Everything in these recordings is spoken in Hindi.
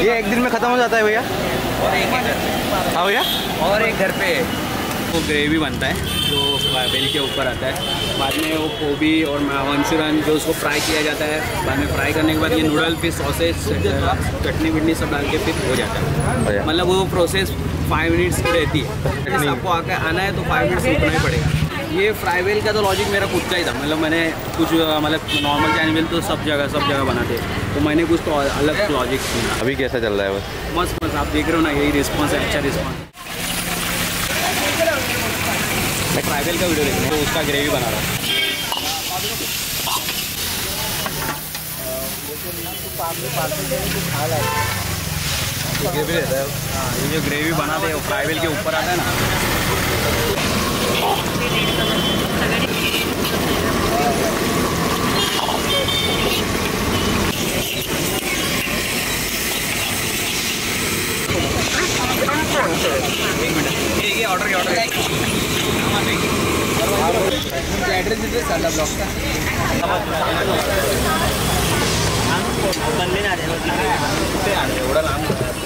ये एक दिन में ख़त्म हो जाता है भैया? और एक घर पे। हाँ भैया, और एक घर पे वो ग्रेवी बनता है जो फ्राइवेल के ऊपर आता है। बाद में वो गोभी और मंचूरियन जो उसको फ्राई किया जाता है। बाद में फ्राई करने के बाद ये नूडल फिर सॉसेज चटनी विटनी सब डाल के फिर हो जाता है। मतलब वो प्रोसेस 5 मिनट्स की रहती है। जैसे आपको आकर आना है तो 5 मिनट्स रुकना ही पड़ेगा। ये फ्राइवेल का तो लॉजिक मेरा खुद का ही था। मतलब मैंने कुछ मतलब नॉर्मल चाइनीज तो सब जगह बनाते, तो मैंने कुछ तो अलग लॉजिक सुना। अभी कैसा चल रहा है बस? मस्त आप देख रहे हो ना, यही रिस्पॉन्स है, अच्छा रिस्पॉन्स। मैं ट्राइबल का वीडियो देखने तो उसका ग्रेवी बना रहा हूँ। ग्रेवी रहता है। हाँ, ये जो ग्रेवी बनाते हैं वो ट्राइबल के ऊपर आता है ना। ये ऑर्डर एड्रेस दीजिए साला ब्लॉक का। बनने ना दे एवढा लांब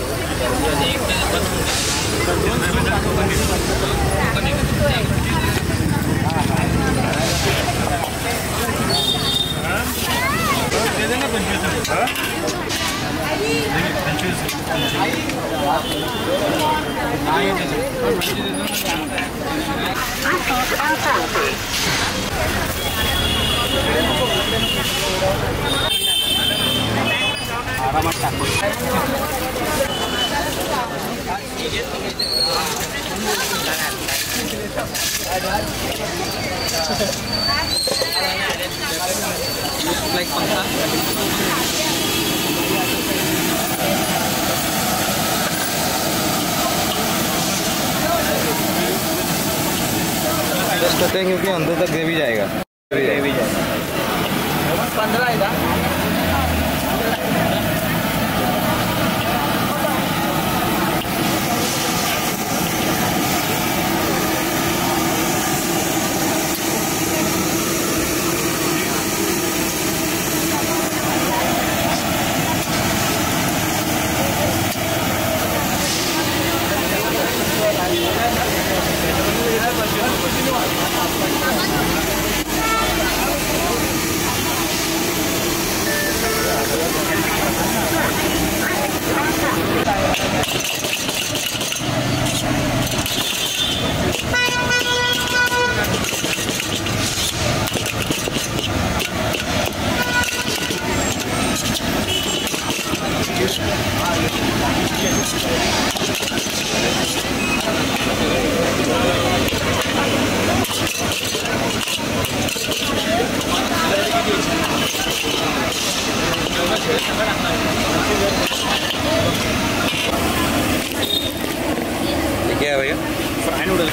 like पंखा। टेस्ट करते हैं क्योंकि अंदर तक ग्रेवी जाएगा। 15 है ना। क्या है भैया? Fry noodle.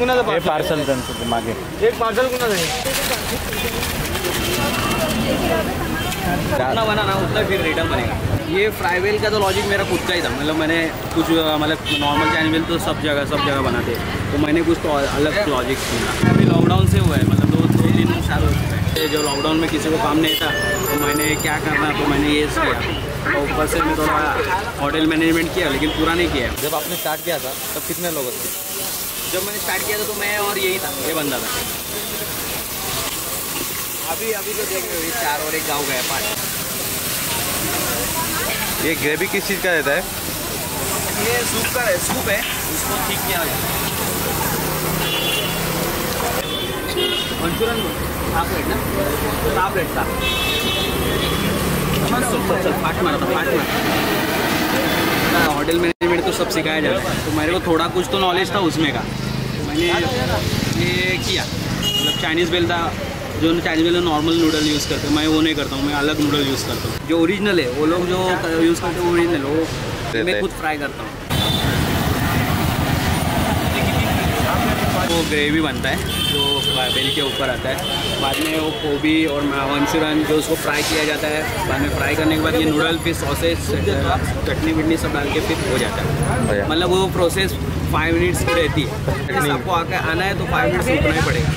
हे पार्सल त्यांचं मागे एक पार्सल कुणाचं आहे? जितना बना ना उतना फिर रिटर्न बनेगा। ये फ्राई वेल का तो लॉजिक मेरा खुद का ही था, मतलब मैंने कुछ मतलब नॉर्मल चैनल तो सब जगह बनाते, तो मैंने कुछ तो अलग लॉजिक सुना। अभी लॉकडाउन से हुआ है, मतलब 2-3 साल हो चुके हैं। जो लॉकडाउन में किसी को काम नहीं था तो मैंने क्या करना, तो मैंने ये किया। तो ऊपर से मैं थोड़ा होटल मैनेजमेंट किया, लेकिन पूरा नहीं किया। जब आपने स्टार्ट किया था तब कितने लोग थे? जब मैंने स्टार्ट किया था तो मैं और यही था, ये बंदा था। अभी तो देख रहे हो 4 और 1 गाँव गया 5। ये ग्रेवी किस चीज़ का रहता है? ये सूप है, उसको ठीक किया जाता है। मंचूरियन हाफ प्लेट ना, हाफ प्लेट था। चल फाट मारा। होटल मैनेजमेंट तो सब सिखाया जाता है, तो मेरे को थोड़ा कुछ तो नॉलेज था उसमें का, तो मैंने ये किया। मतलब चाइनीज़ बेल था, जो Chinese bhel normal noodle use करते हैं, मैं वो नहीं करता हूँ, मैं अलग नूडल यूज़ करता हूँ। जो ओरिजिनल है वो लोग जो यूज़ करते हैं ओरिजिनल, वो मैं खुद फ्राई करता हूँ। वो ग्रेवी बनता है जो बेल के ऊपर आता है, बाद में वो गोभी और मंचूरियन जो उसको फ्राई किया जाता है, बाद में फ्राई करने के बाद ये नूडल फिर सॉसेज चटनी विटनी सब डाल के फिर हो जाता है। मतलब वो प्रोसेस 5 मिनट्स की रहती है। आपको आके आना है तो 5 मिनट्स रुकना ही पड़ेगा।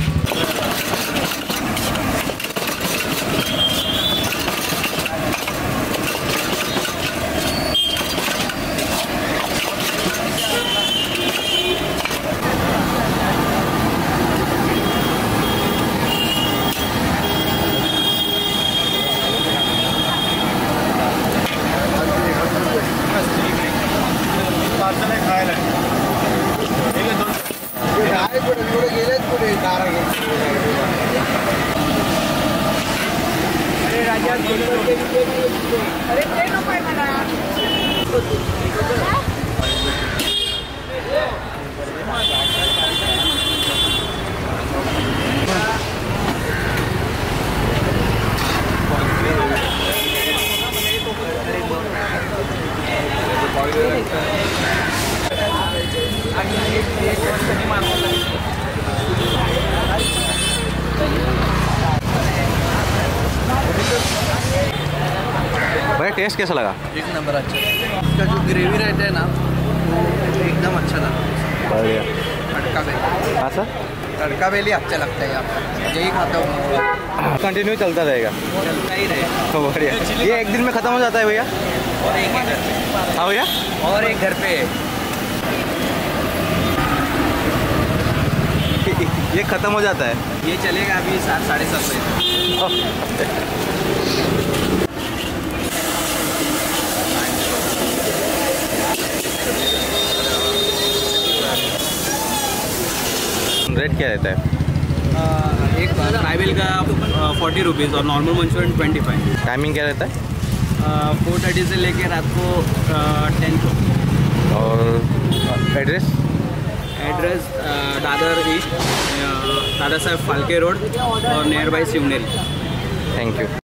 भाई टेस्ट कैसा लगा? एक नंबर अच्छा। इसका जो ग्रेवी रहता है ना वो एकदम अच्छा लगता बढ़िया। तड़का बेली। हाँ सर, तड़का बेली अच्छा लगता है यहाँ पर, यही खाता हूँ। कंटिन्यू चलता रहेगा? चलता ही रहे। बढ़िया। ये एक दिन में ख़त्म हो जाता है भैया? और एक घर पे, हाँ भैया, और एक घर पे ये ख़त्म हो जाता है? ये चलेगा अभी 7-7:30 बजे। रेट क्या रहता है? एक फ्राई वेल का 40 रुपीज़ और नॉर्मल मंचूरियन 25। टाइमिंग क्या रहता है? 4:30 से लेकर रात को 10 को। और address? Address Dadar east, Dada Saheb Phalke road और near by Shivneri. Thank you.